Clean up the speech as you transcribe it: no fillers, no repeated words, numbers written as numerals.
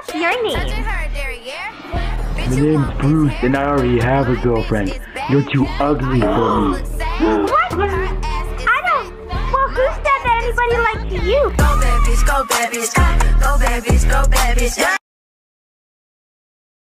What's your name? My name's Bruce, and I already have a girlfriend. You're too ugly for me. What? I don't... Well, who said that anybody likes you? Go babies, go babies, go babies, go babies.